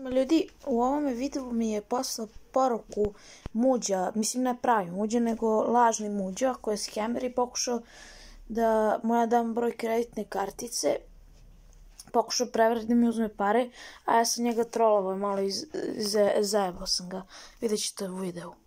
Ljudi, u ovome videu mi je poslao poruku muđa, mislim ne pravi muđa, nego lažni muđa koji je skemer i pokušao da mu ja dam broj kreditne kartice, pokušao prevariti da mi uzme pare, a ja sam njega trolovao malo i zajebao sam ga. Vidjet ćete u videu.